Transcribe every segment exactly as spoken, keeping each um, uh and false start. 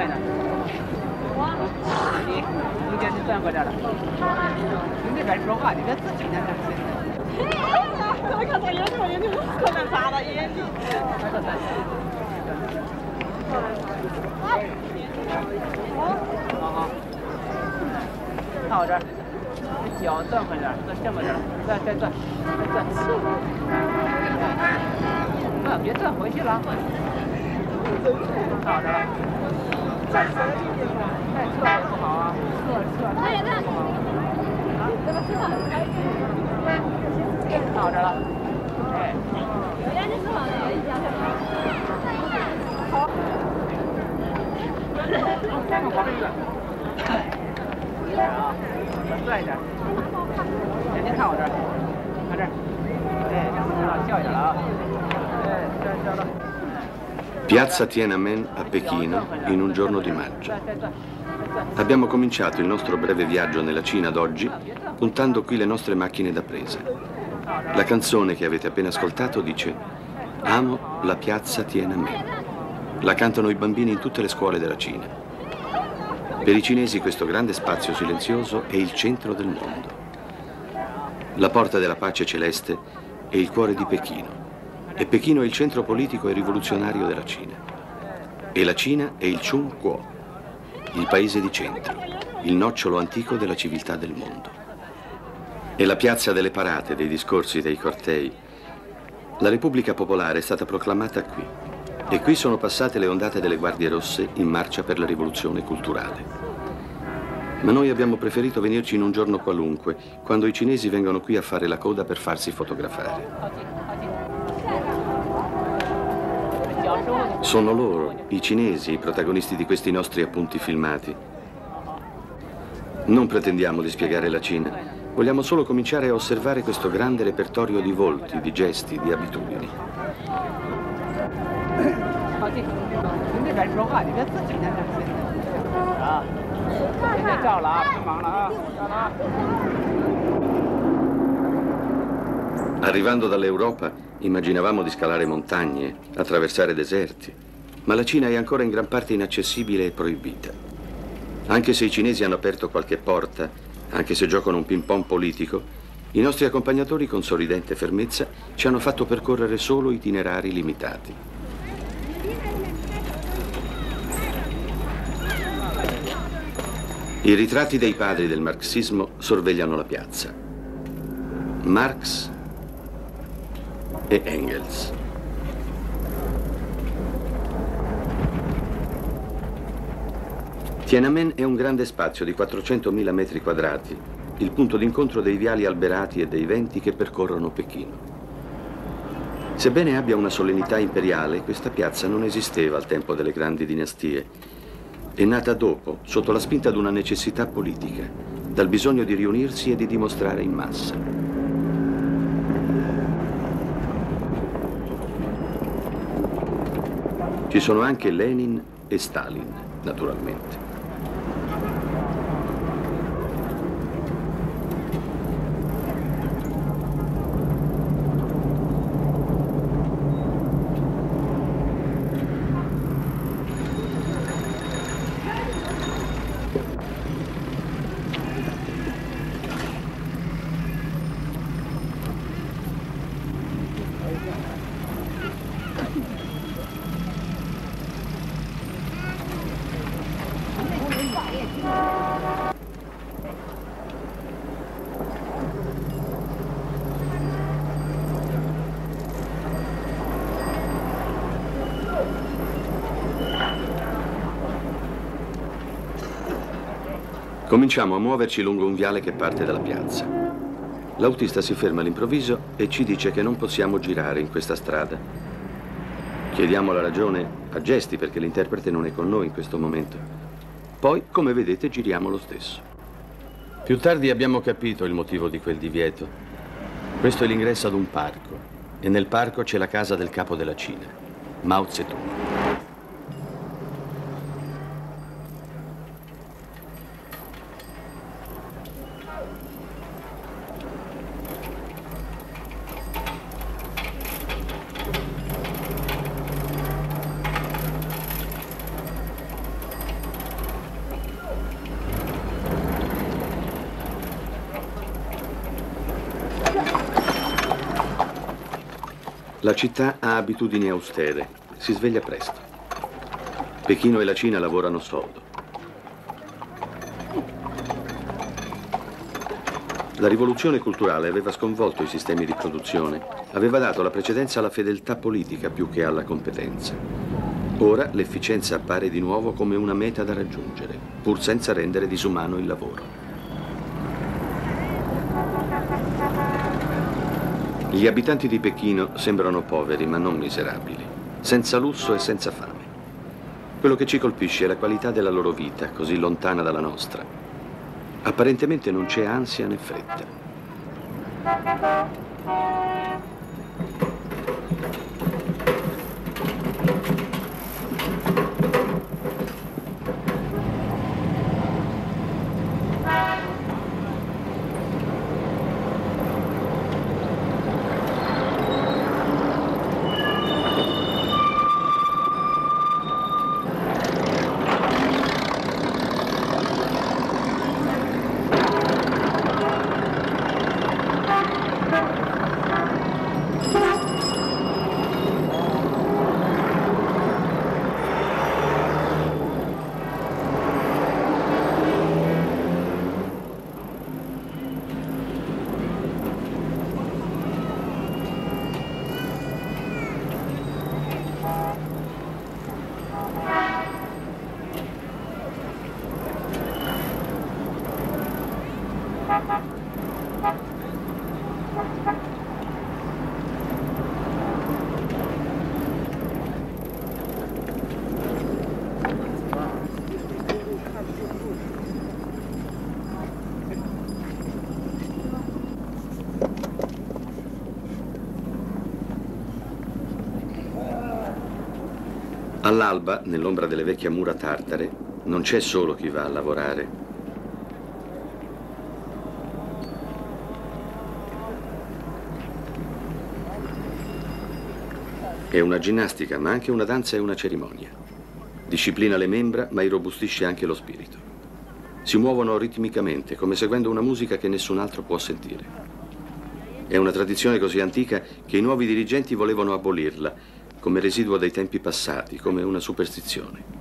在呢。你你这是转过来了。你那边说话，你别自己在那儿。 我看到眼睛，眼睛可能眨了眼睛。 好好。看我这儿，你脚转回来，转这么点，再再转，再转。啊，别转回去了。看我这儿了。再侧也不好啊，侧侧侧不好。啊，这个侧。看我这儿了。哎。有点是好的，有一家的。好。看旁边一个。啊，转一点。眼睛看我这儿，看这儿。哎，笑一点了啊。哎，笑笑了。 Piazza Tiananmen a Pechino in un giorno di maggio. Abbiamo cominciato il nostro breve viaggio nella Cina d'oggi puntando qui le nostre macchine da presa. La canzone che avete appena ascoltato dice "Amo la piazza Tiananmen". La cantano i bambini in tutte le scuole della Cina. Per i cinesi questo grande spazio silenzioso è il centro del mondo. La porta della pace celeste è il cuore di Pechino. E Pechino è il centro politico e rivoluzionario della Cina. E la Cina è il Chun Kuo, il paese di centro, il nocciolo antico della civiltà del mondo. È la piazza delle parate, dei discorsi, dei cortei. La Repubblica Popolare è stata proclamata qui. E qui sono passate le ondate delle Guardie Rosse in marcia per la rivoluzione culturale. Ma noi abbiamo preferito venirci in un giorno qualunque, quando i cinesi vengono qui a fare la coda per farsi fotografare. Sono loro, i cinesi, i protagonisti di questi nostri appunti filmati. Non pretendiamo di spiegare la Cina, vogliamo solo cominciare a osservare questo grande repertorio di volti, di gesti, di abitudini. Arrivando dall'Europa, immaginavamo di scalare montagne, attraversare deserti, ma la Cina è ancora in gran parte inaccessibile e proibita. Anche se i cinesi hanno aperto qualche porta, anche se giocano un ping-pong politico, i nostri accompagnatori con sorridente fermezza ci hanno fatto percorrere solo itinerari limitati. I ritratti dei padri del marxismo sorvegliano la piazza. Marx e Engels. Tiananmen è un grande spazio di quattrocentomila metri quadrati, il punto d'incontro dei viali alberati e dei venti che percorrono Pechino. Sebbene abbia una solennità imperiale, questa piazza non esisteva al tempo delle grandi dinastie. È nata dopo, sotto la spinta di una necessità politica, dal bisogno di riunirsi e di dimostrare in massa. Ci sono anche Lenin e Stalin, naturalmente. Cominciamo a muoverci lungo un viale che parte dalla piazza. L'autista si ferma all'improvviso e ci dice che non possiamo girare in questa strada. Chiediamo la ragione a gesti perché l'interprete non è con noi in questo momento. Poi, come vedete, giriamo lo stesso. Più tardi abbiamo capito il motivo di quel divieto. Questo è l'ingresso ad un parco e nel parco c'è la casa del capo della Cina, Mao Zedong. La città ha abitudini austere, si sveglia presto. Pechino e la Cina lavorano sodo. La rivoluzione culturale aveva sconvolto i sistemi di produzione, aveva dato la precedenza alla fedeltà politica più che alla competenza. Ora l'efficienza appare di nuovo come una meta da raggiungere, pur senza rendere disumano il lavoro. Gli abitanti di Pechino sembrano poveri ma non miserabili, senza lusso e senza fame. Quello che ci colpisce è la qualità della loro vita, così lontana dalla nostra. Apparentemente non c'è ansia né fretta. All'alba, nell'ombra delle vecchie mura tartare, non c'è solo chi va a lavorare. È una ginnastica, ma anche una danza e una cerimonia. Disciplina le membra, ma irrobustisce anche lo spirito. Si muovono ritmicamente, come seguendo una musica che nessun altro può sentire. È una tradizione così antica che i nuovi dirigenti volevano abolirla, come residuo dei tempi passati, come una superstizione.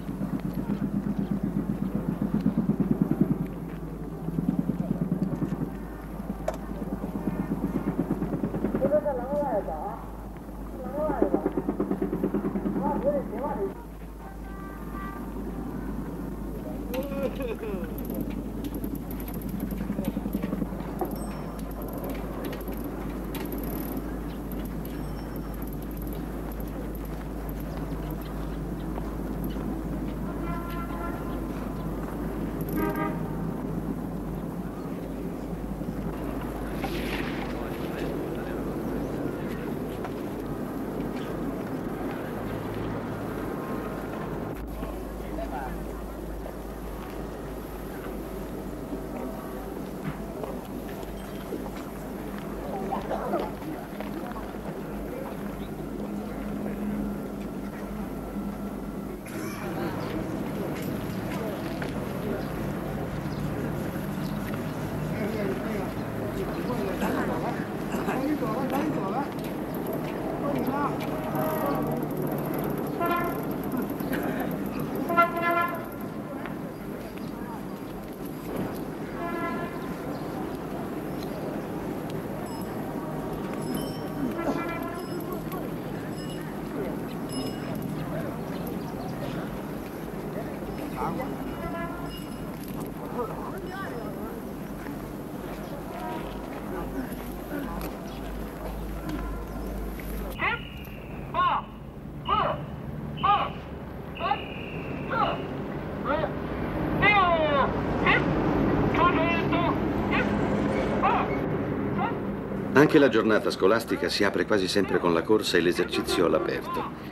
Anche la giornata scolastica si apre quasi sempre con la corsa e l'esercizio all'aperto.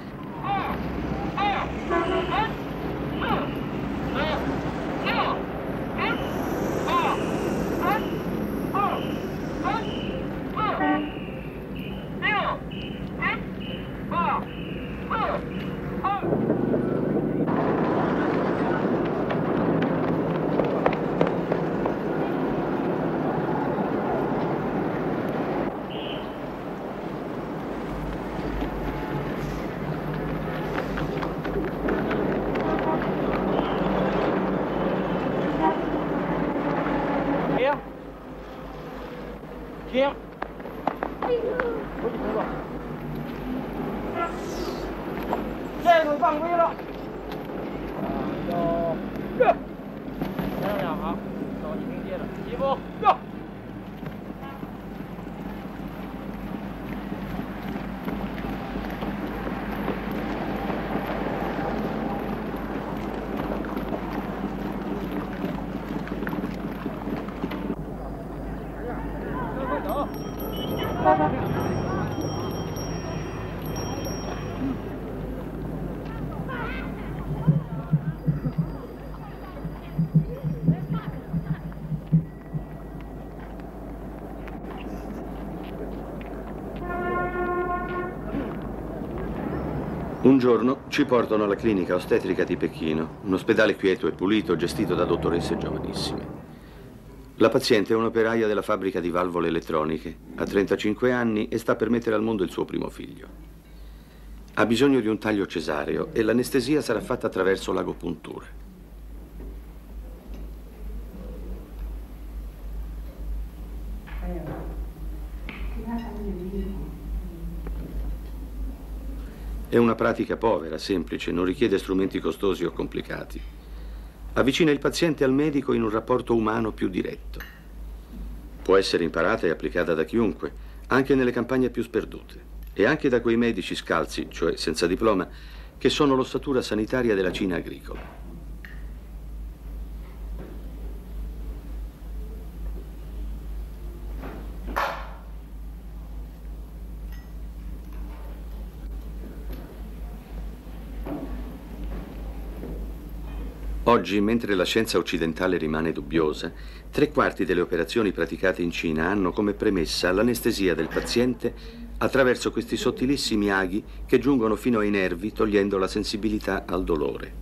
子犯规了。有。这。漂亮好，手已经接了，起步。go。 Un giorno ci portano alla clinica ostetrica di Pechino, un ospedale quieto e pulito gestito da dottoresse giovanissime. La paziente è un'operaia della fabbrica di valvole elettroniche, ha trentacinque anni e sta per mettere al mondo il suo primo figlio. Ha bisogno di un taglio cesareo e l'anestesia sarà fatta attraverso l'agopuntura. È una pratica povera, semplice, non richiede strumenti costosi o complicati. Avvicina il paziente al medico in un rapporto umano più diretto. Può essere imparata e applicata da chiunque, anche nelle campagne più sperdute, e anche da quei medici scalzi, cioè senza diploma, che sono l'ossatura sanitaria della Cina agricola. Oggi, mentre la scienza occidentale rimane dubbiosa, tre quarti delle operazioni praticate in Cina hanno come premessa l'anestesia del paziente attraverso questi sottilissimi aghi che giungono fino ai nervi, togliendo la sensibilità al dolore.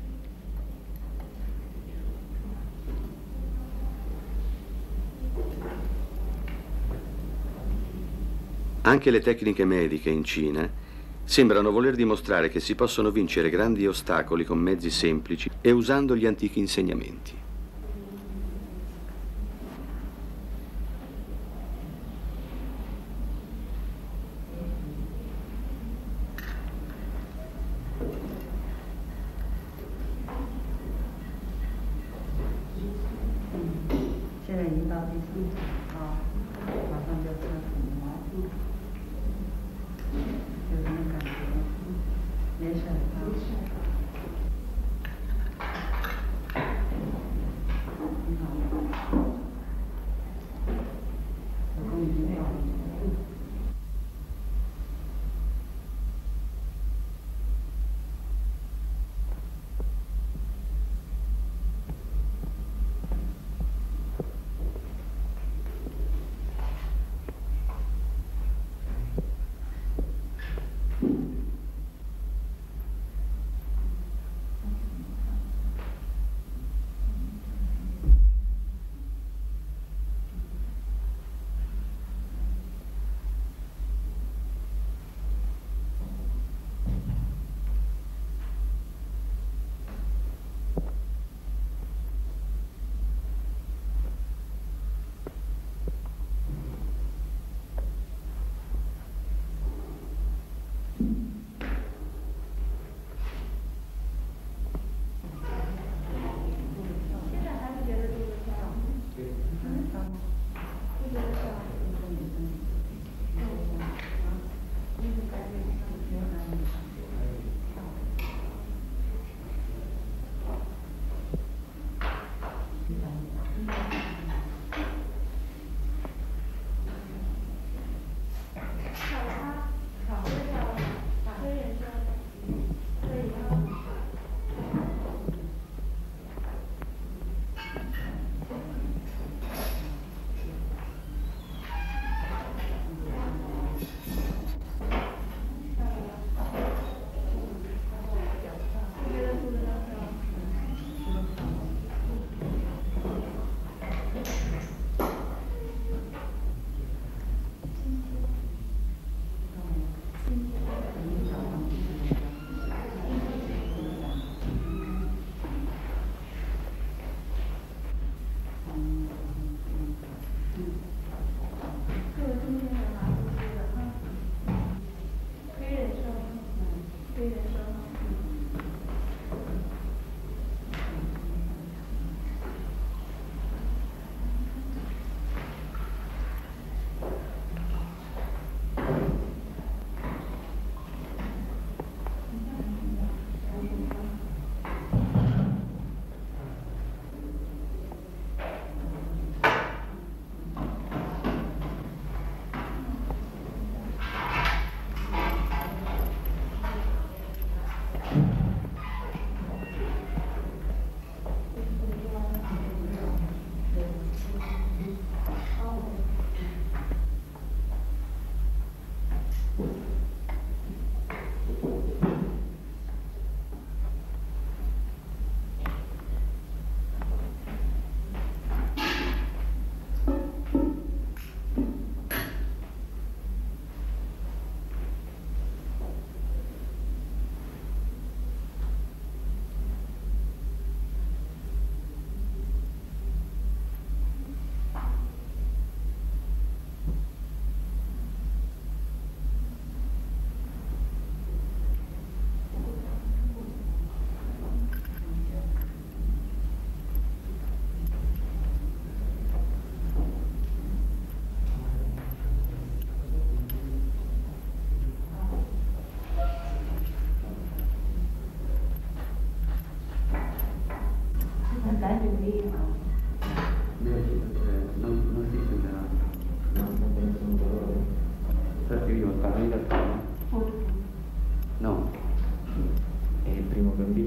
Anche le tecniche mediche in Cina sembrano voler dimostrare che si possono vincere grandi ostacoli con mezzi semplici e usando gli antichi insegnamenti.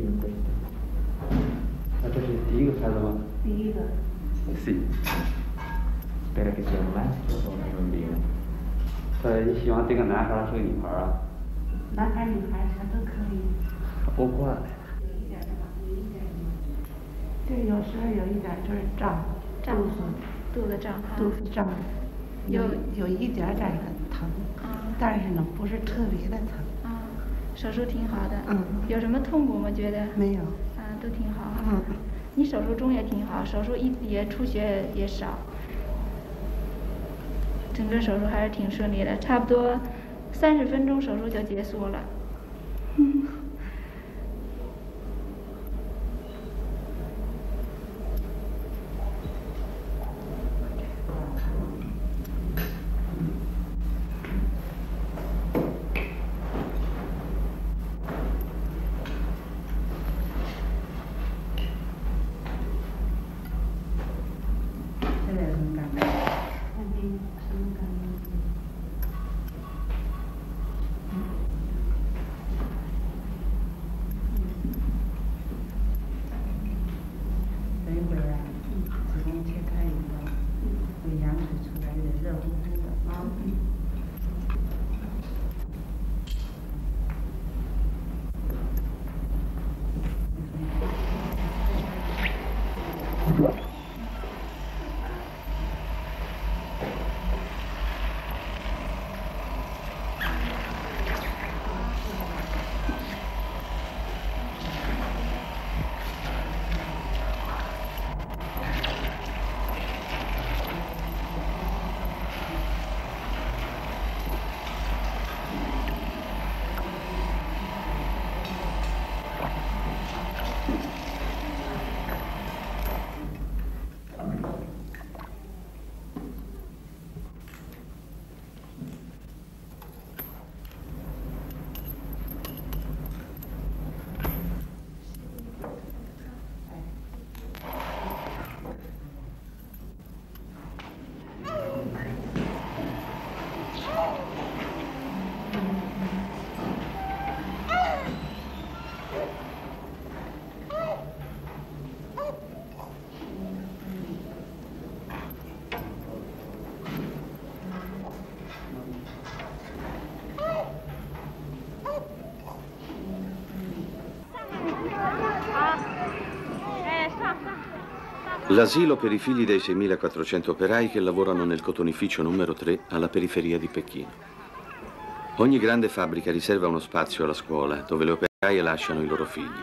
questo. Ma tu sei di cosa ma? Sì. Sì. Spero che sia un maschio o una bambina. Cioè, 你希望这个男孩是个女孩啊？ 男孩女孩啥都可以。 包括。 对，有时候有一点就是胀， 胀肚子， 肚子胀哈。 肚子胀，有有一点点的疼， 啊， 但是呢不是特别的疼。 啊，手术挺好的。 嗯。 有什么痛苦吗？觉得？ 没有。 啊，都挺好。 嗯。 你手术中也挺好，手术一也出血也少，整个手术还是挺顺利的，差不多三十分钟手术就结束了。嗯。 L'asilo per i figli dei seimilaquattrocento operai che lavorano nel cotonificio numero tre alla periferia di Pechino. Ogni grande fabbrica riserva uno spazio alla scuola dove le operaie lasciano i loro figli.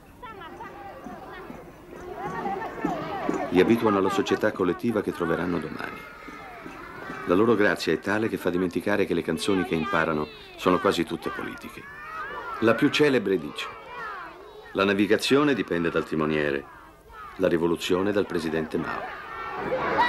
Li abituano alla società collettiva che troveranno domani. La loro grazia è tale che fa dimenticare che le canzoni che imparano sono quasi tutte politiche. La più celebre dice: la navigazione dipende dal timoniere, la rivoluzione dal presidente Mao.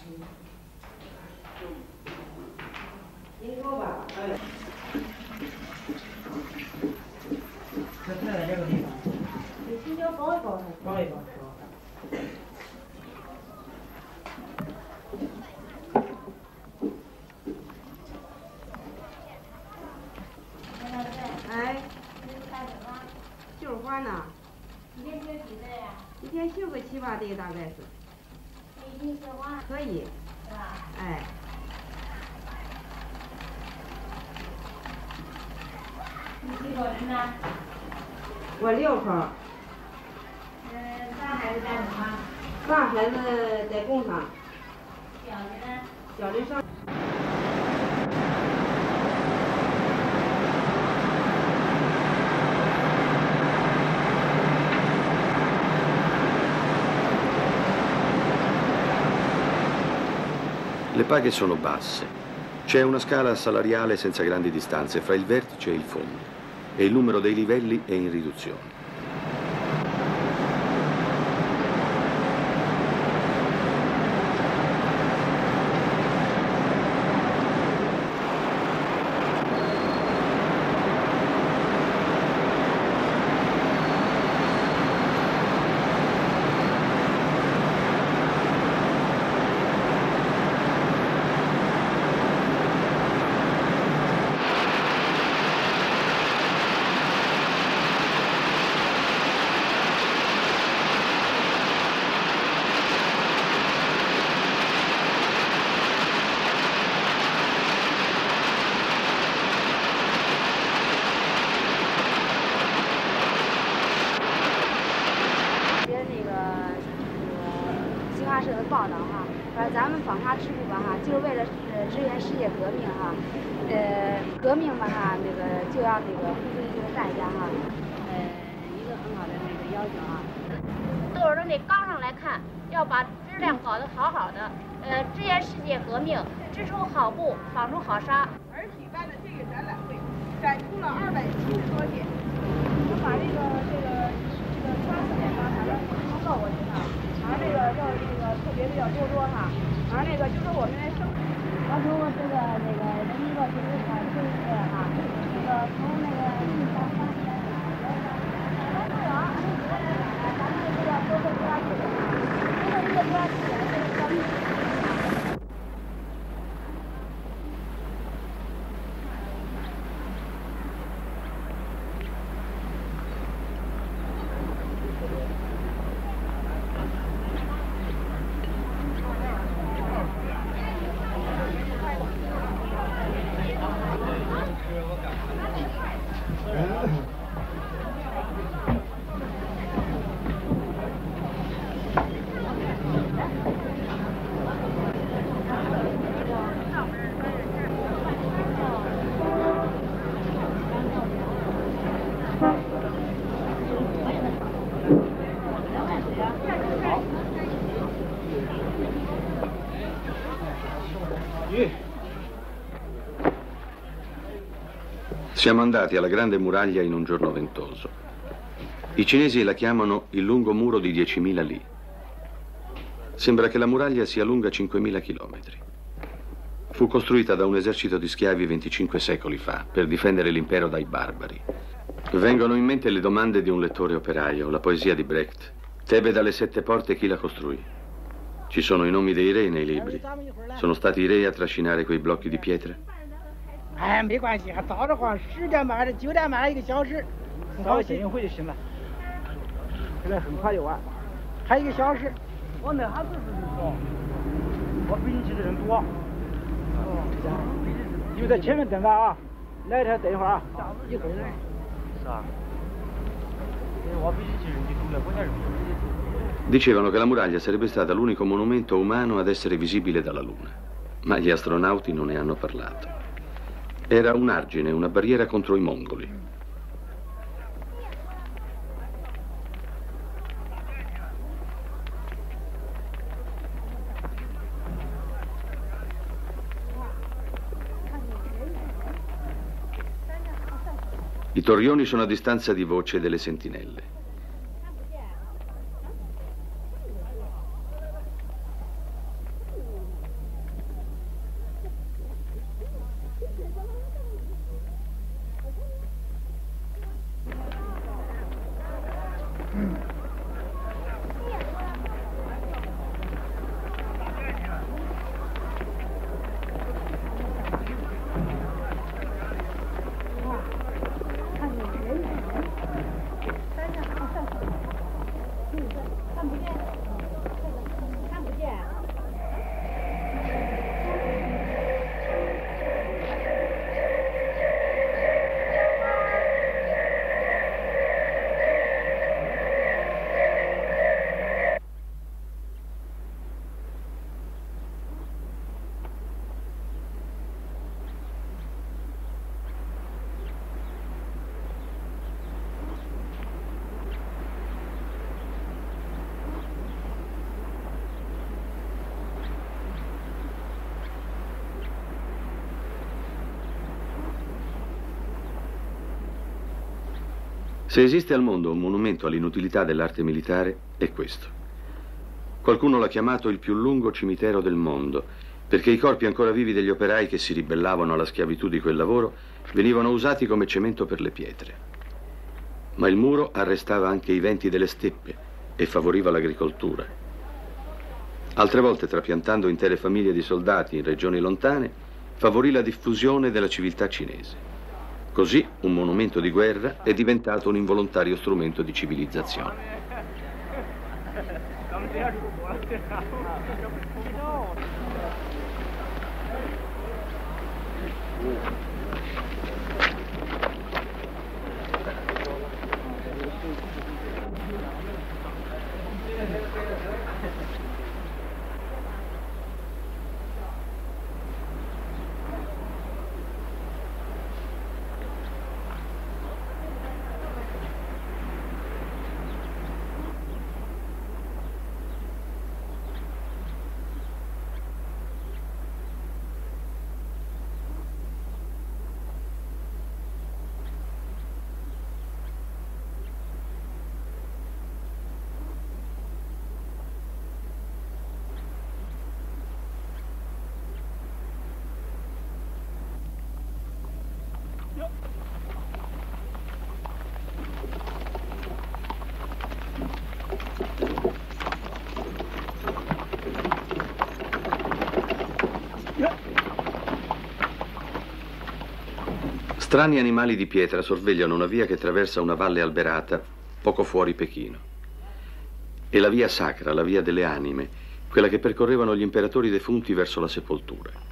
您说吧，哎。这太在这个地方。这青椒包一包它，包一包是吧？哎，绣花呢？一天绣几对呀？一天绣个七八对，大概是。一天绣花？可以。是吧？哎。你几口人呢？我六口。嗯，大孩子干什么？大孩子在工厂。小的呢？小的上。 Le paghe sono basse. C'è una scala salariale senza grandi distanze fra il vertice e il fondo e il numero dei livelli è in riduzione. Siamo andati alla Grande Muraglia in un giorno ventoso. I cinesi la chiamano il lungo muro di diecimila li. Sembra che la muraglia sia lunga cinquemila chilometri. Fu costruita da un esercito di schiavi venticinque secoli fa per difendere l'impero dai barbari. Vengono in mente le domande di un lettore operaio, la poesia di Brecht. Tebe dalle sette porte, chi la costruì? Ci sono i nomi dei re nei libri. Sono stati i re a trascinare quei blocchi di pietra? 哎，没关系，还早的话十点半还是九点半一个小时，到县运会就行了。这个很快就完，还有一个小时。我那还不是说，我北京去的人多。哦，你们在前面等着啊，来这等一会儿啊，一会儿来。是啊。我北京去人就多了，我那是。 Dicevano che la muraglia sarebbe stata l'unico monumento umano ad essere visibile dalla Luna, ma gli astronauti non ne hanno parlato. Era un argine, una barriera contro i mongoli. I torrioni sono a distanza di voce delle sentinelle. Se esiste al mondo un monumento all'inutilità dell'arte militare, è questo. Qualcuno l'ha chiamato il più lungo cimitero del mondo, perché i corpi ancora vivi degli operai che si ribellavano alla schiavitù di quel lavoro venivano usati come cemento per le pietre. Ma il muro arrestava anche i venti delle steppe e favoriva l'agricoltura. Altre volte, trapiantando intere famiglie di soldati in regioni lontane, favorì la diffusione della civiltà cinese. Così un monumento di guerra è diventato un involontario strumento di civilizzazione. Strani animali di pietra sorvegliano una via che attraversa una valle alberata poco fuori Pechino. È la via sacra, la via delle anime, quella che percorrevano gli imperatori defunti verso la sepoltura.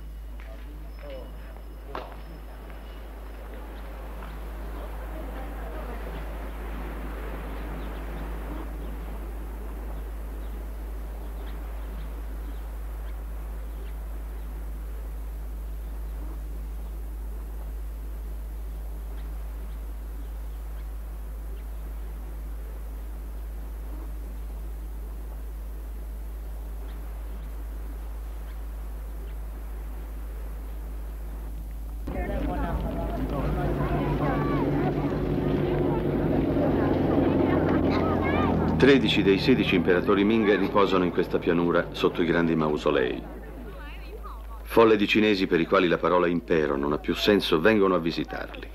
tredici dei sedici imperatori Ming riposano in questa pianura sotto i grandi mausolei. Folle di cinesi per i quali la parola impero non ha più senso vengono a visitarli.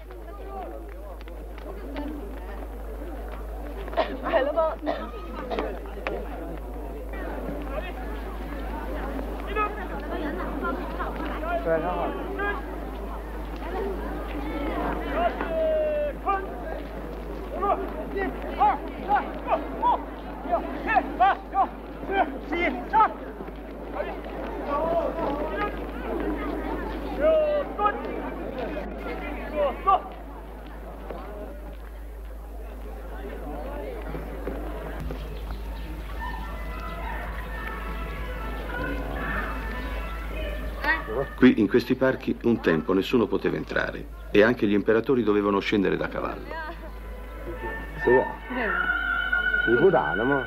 Qui, in questi parchi, un tempo nessuno poteva entrare e anche gli imperatori dovevano scendere da cavallo. Sì,你不打了吗？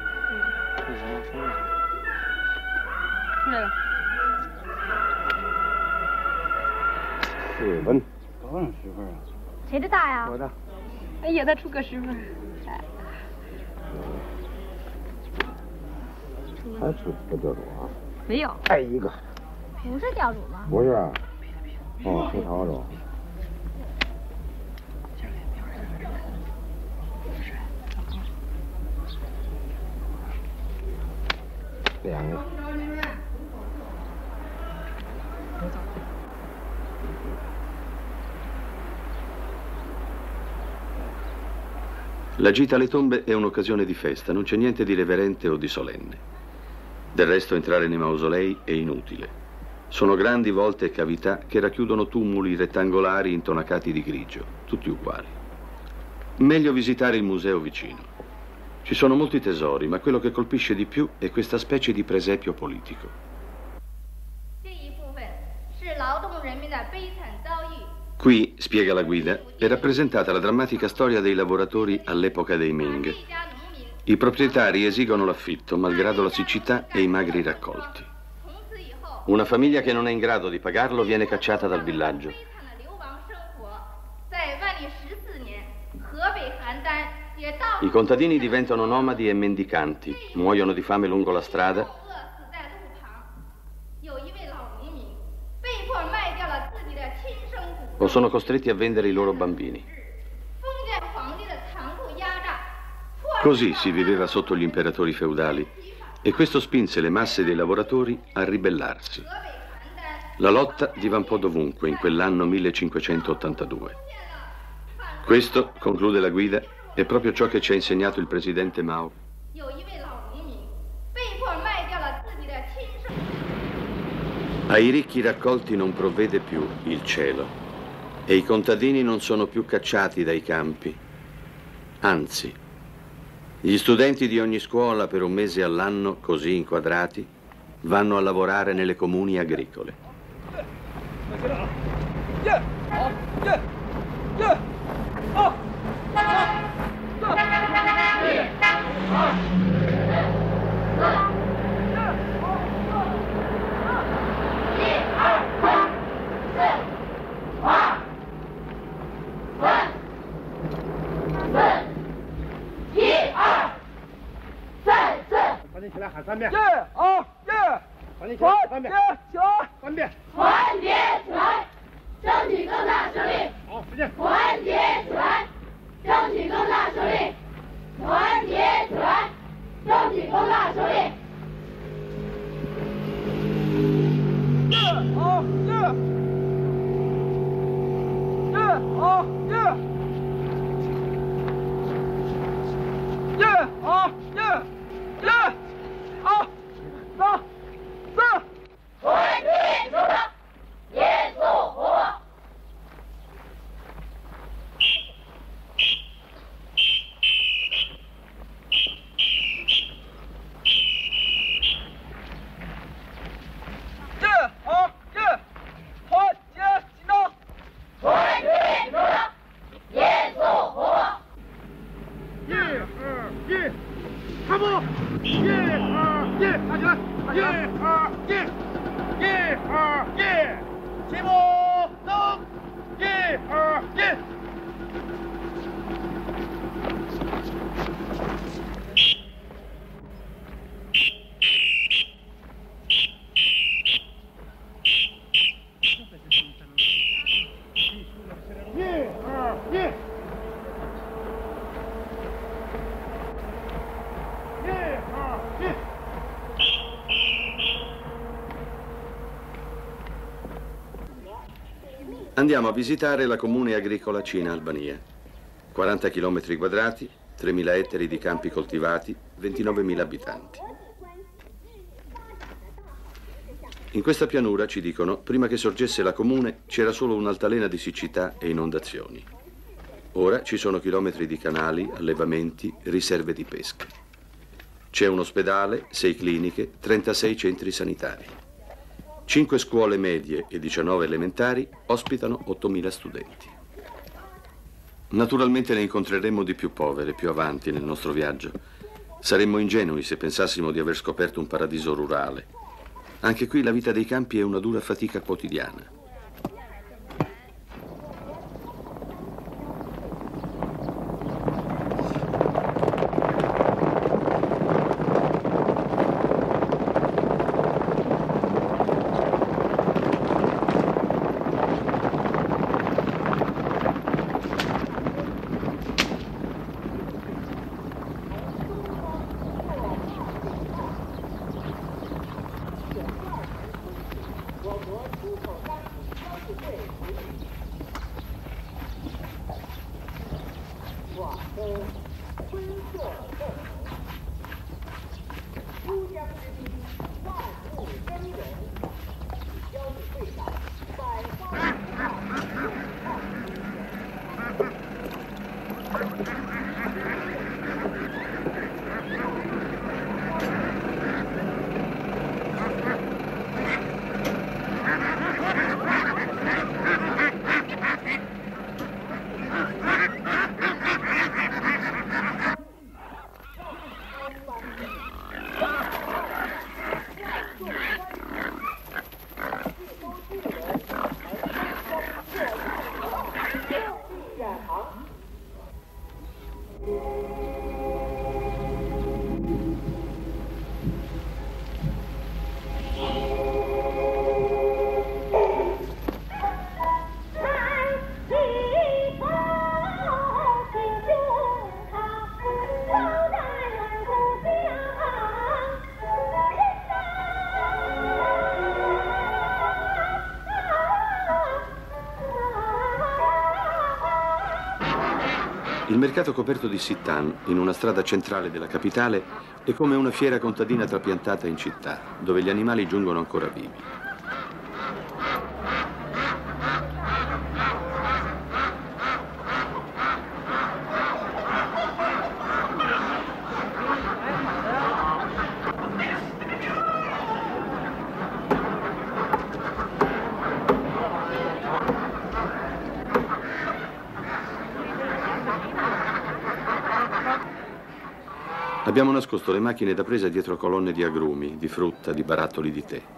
出来了。十分。多少十分啊？ 谁的大呀？ 我的。 哎呀，他出个十分。哎。 还出个教主啊？ 没有。 哎，一个。 不是教主吗？ 不是啊。哦，是朝主。 两个。 La gita alle tombe è un'occasione di festa, non c'è niente di reverente o di solenne. Del resto entrare nei mausolei è inutile. Sono grandi volte e cavità che racchiudono tumuli rettangolari intonacati di grigio, tutti uguali. Meglio visitare il museo vicino. Ci sono molti tesori, ma quello che colpisce di più è questa specie di presepio politico. Qui, spiega la guida, è rappresentata la drammatica storia dei lavoratori all'epoca dei Ming. I proprietari esigono l'affitto, malgrado la siccità e i magri raccolti. Una famiglia che non è in grado di pagarlo viene cacciata dal villaggio. I contadini diventano nomadi e mendicanti, muoiono di fame lungo la strada o sono costretti a vendere i loro bambini. Così si viveva sotto gli imperatori feudali e questo spinse le masse dei lavoratori a ribellarsi. La lotta divampò dovunque in quell'anno millecinquecentottantadue. Questo, conclude la guida, è proprio ciò che ci ha insegnato il presidente Mao. Ai ricchi raccolti non provvede più il cielo e i contadini non sono più cacciati dai campi. Anzi, gli studenti di ogni scuola per un mese all'anno, così inquadrati, vanno a lavorare nelle comuni agricole. Andiamo a visitare la comune agricola Cina Albania. quaranta chilometri quadrati, tremila ettari di campi coltivati, ventinovemila abitanti. In questa pianura, ci dicono, prima che sorgesse la comune c'era solo un'altalena di siccità e inondazioni. Ora ci sono chilometri di canali, allevamenti, riserve di pesca. C'è un ospedale, sei cliniche, trentasei centri sanitari. Cinque scuole medie e diciannove elementari ospitano ottomila studenti. Naturalmente ne incontreremo di più povere più avanti nel nostro viaggio. Saremmo ingenui se pensassimo di aver scoperto un paradiso rurale. Anche qui la vita dei campi è una dura fatica quotidiana. Il mercato coperto di Sittan, in una strada centrale della capitale, è come una fiera contadina trapiantata in città, dove gli animali giungono ancora vivi. Abbiamo nascosto le macchine da presa dietro colonne di agrumi, di frutta, di barattoli di tè.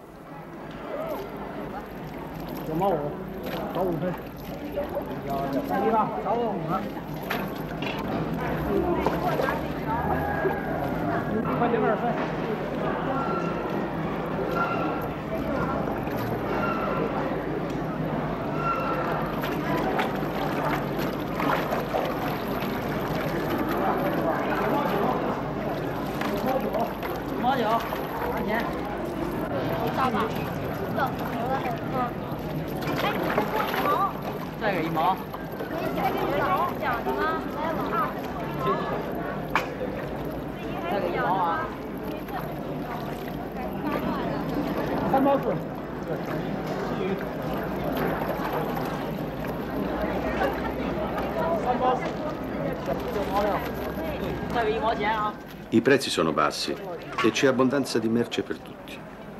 I prezzi sono bassi e c'è abbondanza di merce per tutti.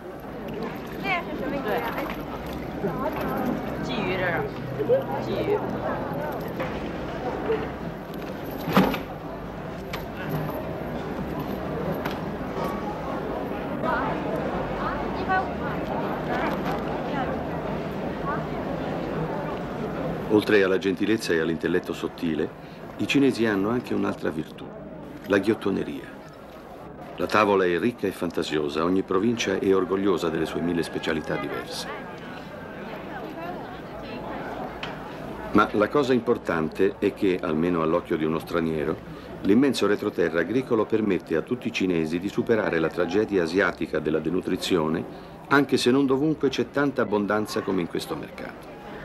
Oltre alla gentilezza e all'intelletto sottile, i cinesi hanno anche un'altra virtù, la ghiottoneria. La tavola è ricca e fantasiosa, ogni provincia è orgogliosa delle sue mille specialità diverse. Ma la cosa importante è che, almeno all'occhio di uno straniero, l'immenso retroterra agricolo permette a tutti i cinesi di superare la tragedia asiatica della denutrizione, anche se non dovunque c'è tanta abbondanza come in questo mercato.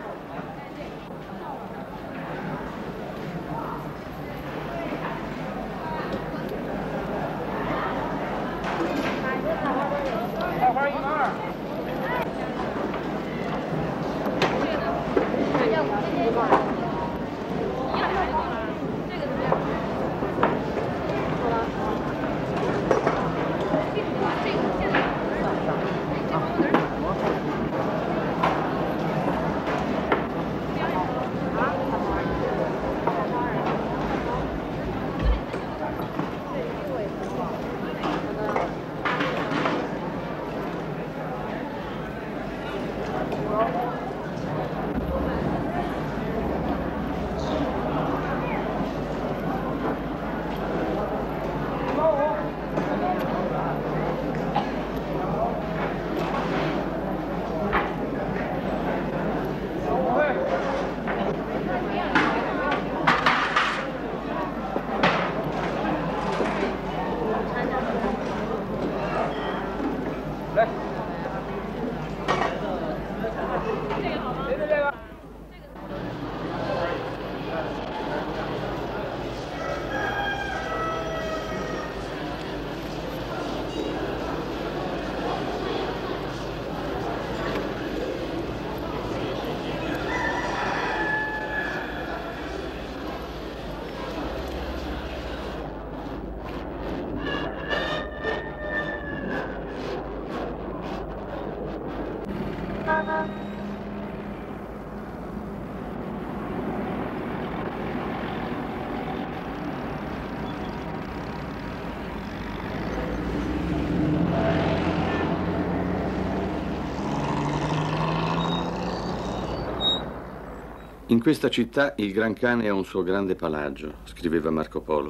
In questa città il Gran Cane ha un suo grande palagio, scriveva Marco Polo.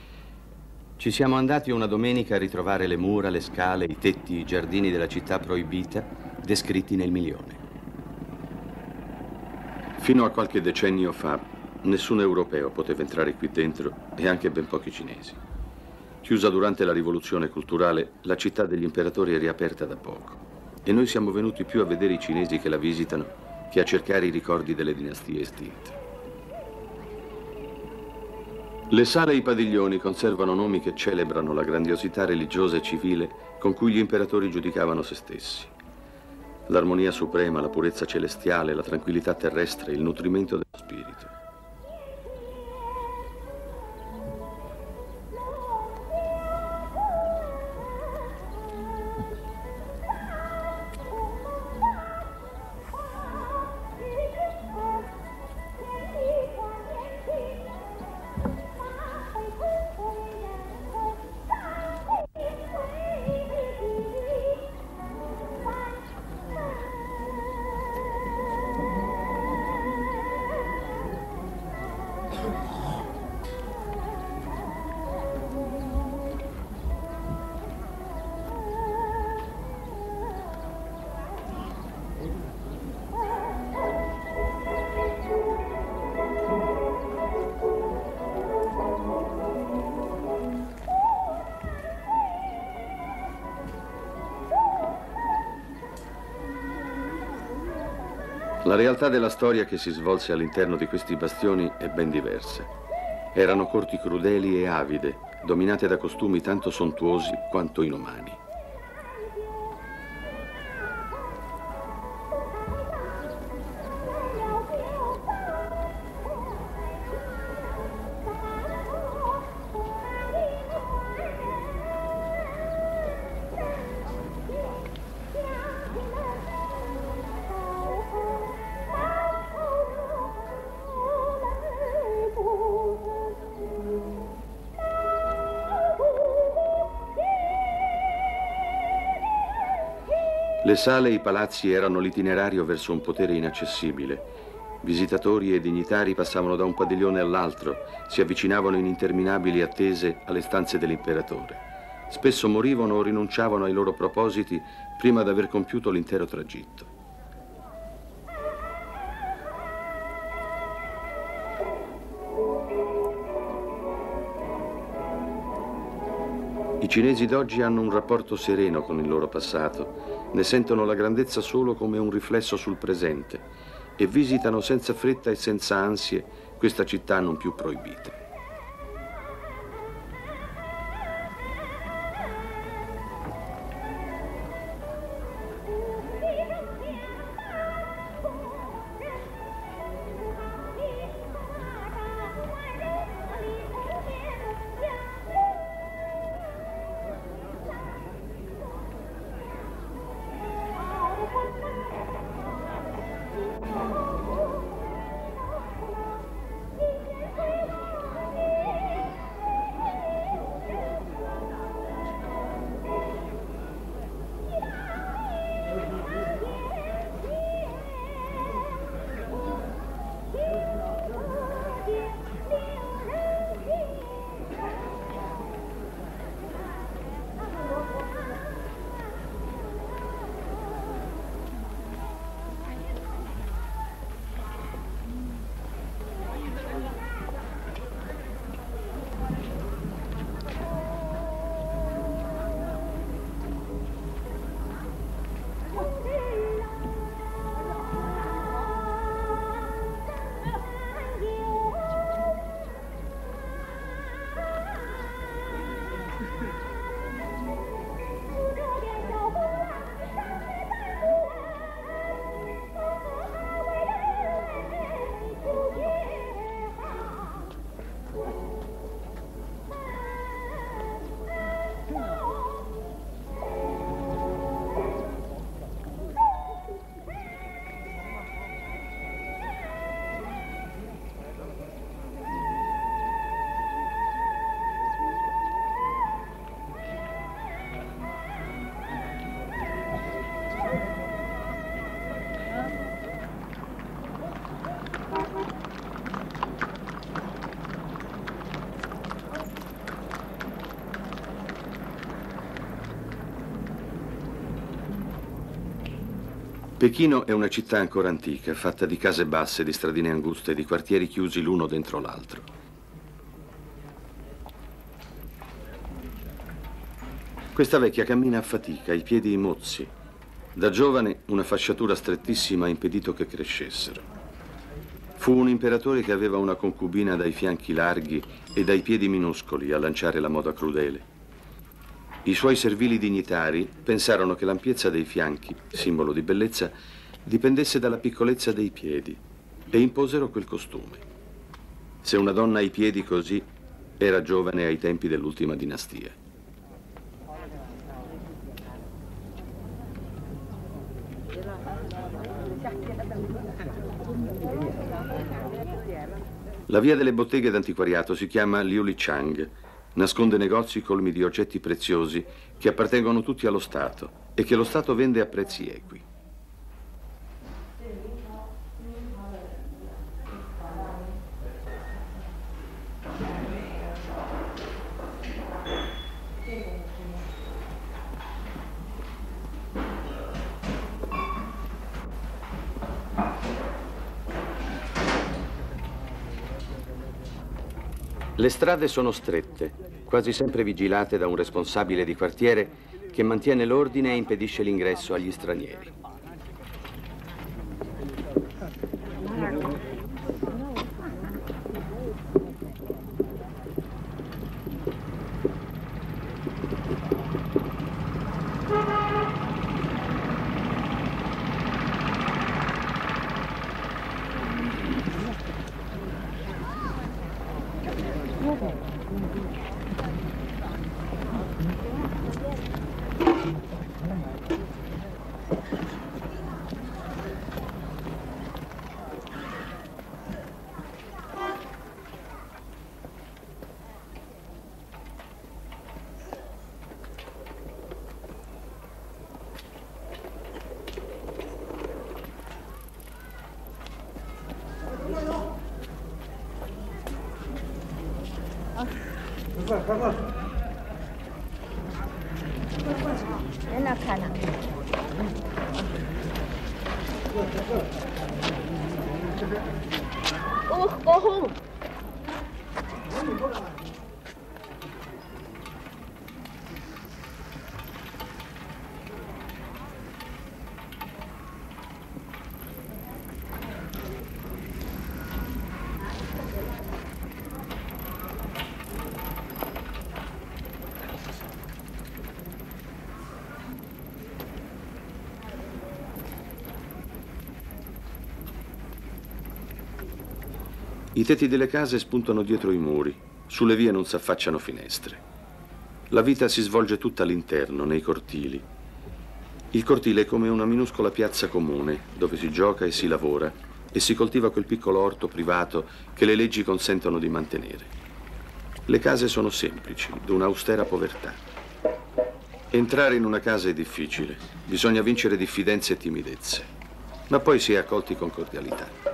Ci siamo andati una domenica a ritrovare le mura, le scale, i tetti, i giardini della città proibita, descritti nel milione. Fino a qualche decennio fa, nessun europeo poteva entrare qui dentro e anche ben pochi cinesi. Chiusa durante la rivoluzione culturale, la città degli imperatori è riaperta da poco e noi siamo venuti più a vedere i cinesi che la visitano che a cercare i ricordi delle dinastie estinte. Le sale e i padiglioni conservano nomi che celebrano la grandiosità religiosa e civile con cui gli imperatori giudicavano se stessi. L'armonia suprema, la purezza celestiale, la tranquillità terrestre, il nutrimento dello spirito. La realtà della storia che si svolse all'interno di questi bastioni è ben diversa. Erano corti crudeli e avide, dominate da costumi tanto sontuosi quanto inumani. Le sale e i palazzi erano l'itinerario verso un potere inaccessibile. Visitatori e dignitari passavano da un padiglione all'altro, si avvicinavano in interminabili attese alle stanze dell'imperatore. Spesso morivano o rinunciavano ai loro propositi prima di aver compiuto l'intero tragitto. I cinesi d'oggi hanno un rapporto sereno con il loro passato, ne sentono la grandezza solo come un riflesso sul presente e visitano senza fretta e senza ansie questa città non più proibita. Pechino è una città ancora antica, fatta di case basse, di stradine anguste, di quartieri chiusi l'uno dentro l'altro. Questa vecchia cammina a fatica, i piedi mozzi. Da giovane una fasciatura strettissima ha impedito che crescessero. Fu un imperatore che aveva una concubina dai fianchi larghi e dai piedi minuscoli a lanciare la moda crudele. I suoi servili dignitari pensarono che l'ampiezza dei fianchi, simbolo di bellezza, dipendesse dalla piccolezza dei piedi e imposero quel costume. Se una donna ha i piedi così, era giovane ai tempi dell'ultima dinastia. La via delle botteghe d'antiquariato si chiama Liulichang. Nasconde negozi colmi di oggetti preziosi che appartengono tutti allo Stato e che lo Stato vende a prezzi equi. Le strade sono strette, quasi sempre vigilate da un responsabile di quartiere che mantiene l'ordine e impedisce l'ingresso agli stranieri. Oh, go home. I tetti delle case spuntano dietro i muri, sulle vie non s'affacciano finestre. La vita si svolge tutta all'interno, nei cortili. Il cortile è come una minuscola piazza comune, dove si gioca e si lavora e si coltiva quel piccolo orto privato che le leggi consentono di mantenere. Le case sono semplici, d'un'austera povertà. Entrare in una casa è difficile, bisogna vincere diffidenze e timidezze, ma poi si è accolti con cordialità.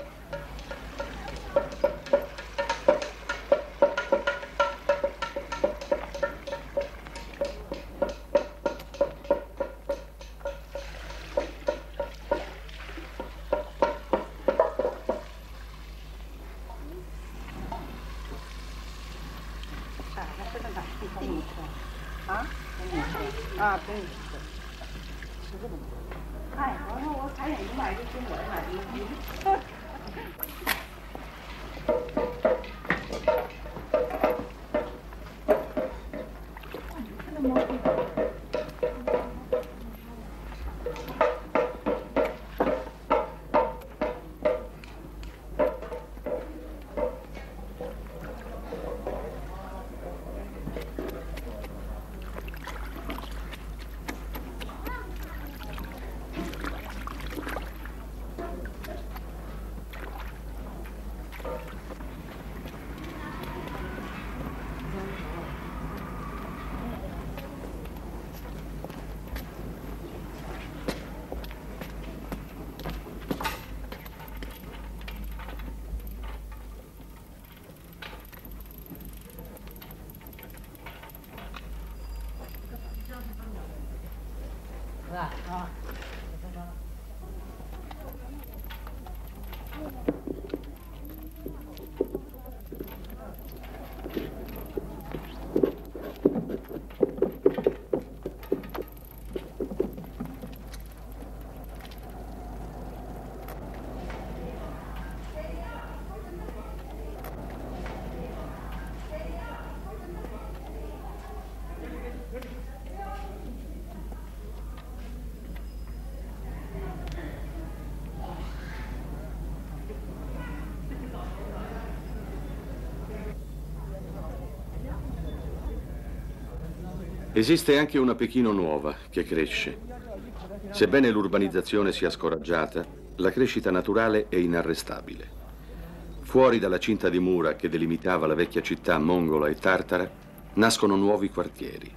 Esiste anche una Pechino nuova che cresce. Sebbene l'urbanizzazione sia scoraggiata, la crescita naturale è inarrestabile. Fuori dalla cinta di mura che delimitava la vecchia città mongola e tartara, nascono nuovi quartieri.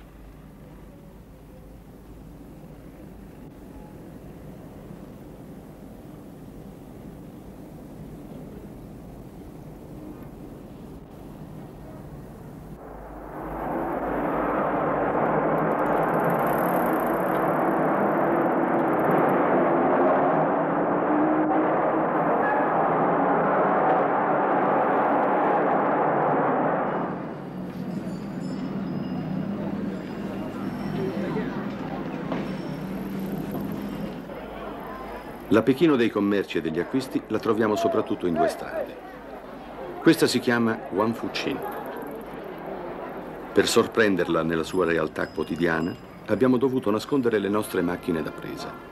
La Pechino dei commerci e degli acquisti la troviamo soprattutto in due strade. Questa si chiama Wanfuchin. Per sorprenderla nella sua realtà quotidiana, abbiamo dovuto nascondere le nostre macchine da presa.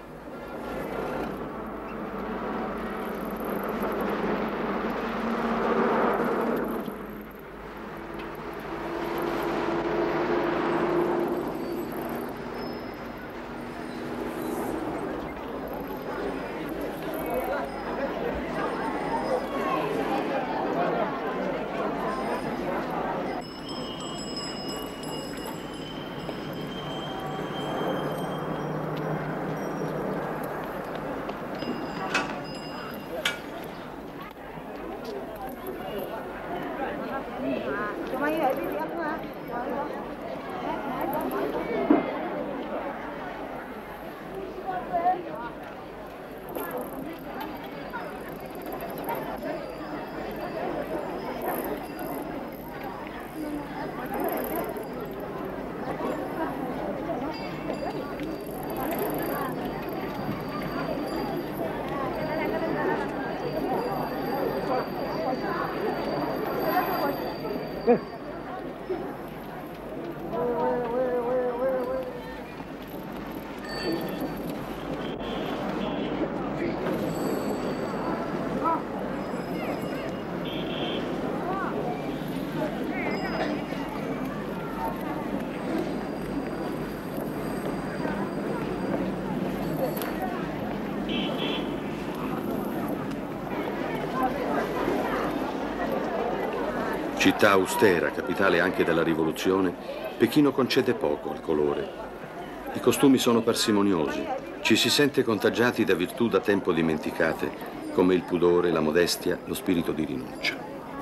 Città austera, capitale anche della rivoluzione, Pechino concede poco al colore. I costumi sono parsimoniosi, ci si sente contagiati da virtù da tempo dimenticate, come il pudore, la modestia, lo spirito di rinuncia.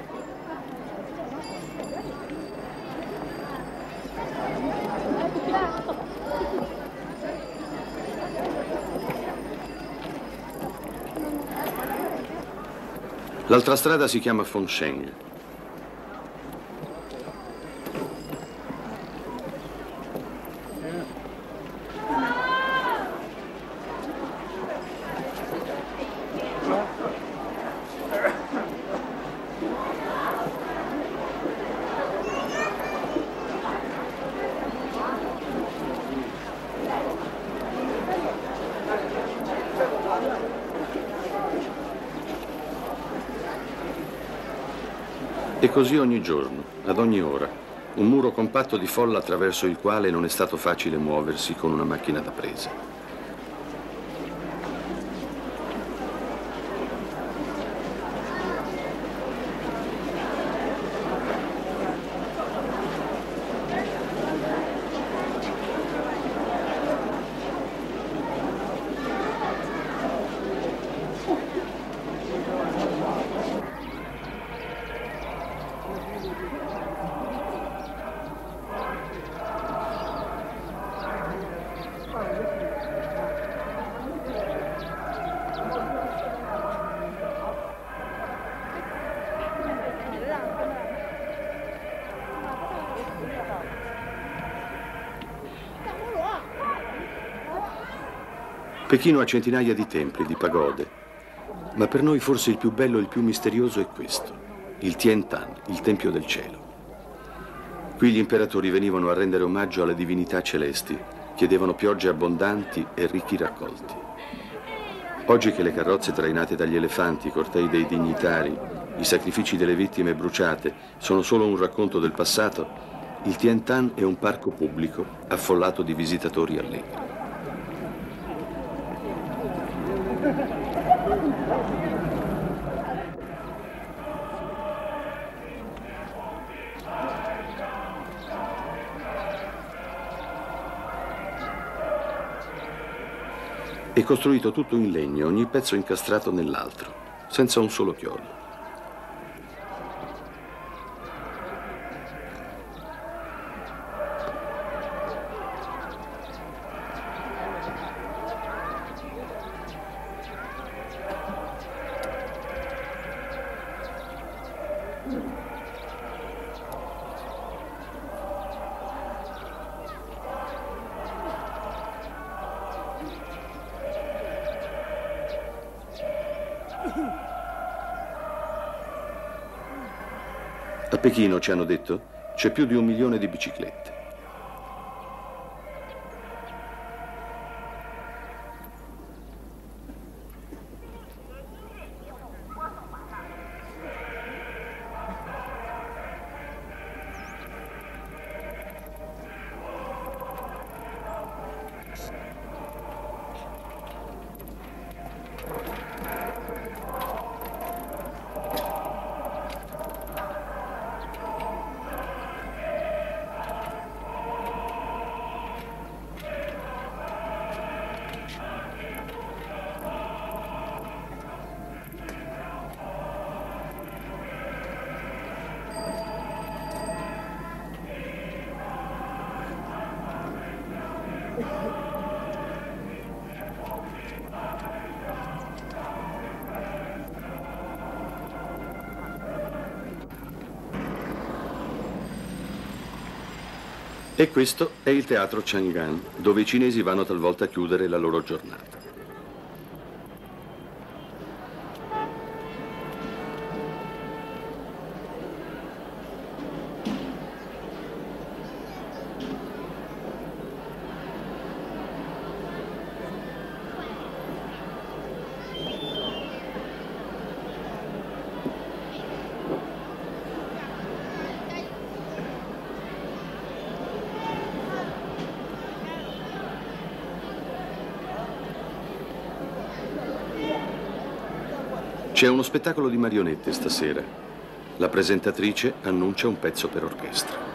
L'altra strada si chiama Fengsheng. E così ogni giorno, ad ogni ora, un muro compatto di folla attraverso il quale non è stato facile muoversi con una macchina da presa. Pechino ha centinaia di templi, di pagode, ma per noi forse il più bello e il più misterioso è questo, il Tiantan, il Tempio del Cielo. Qui gli imperatori venivano a rendere omaggio alle divinità celesti, chiedevano piogge abbondanti e ricchi raccolti. Oggi che le carrozze trainate dagli elefanti, i cortei dei dignitari, i sacrifici delle vittime bruciate sono solo un racconto del passato, Il Tien Tan è un parco pubblico affollato di visitatori allegri. È costruito tutto in legno, ogni pezzo incastrato nell'altro, senza un solo chiodo. A Pechino, ci hanno detto, c'è più di un milione di biciclette. E questo è il teatro Chang'an, dove i cinesi vanno talvolta a chiudere la loro giornata. C'è uno spettacolo di marionette stasera. La presentatrice annuncia un pezzo per orchestra.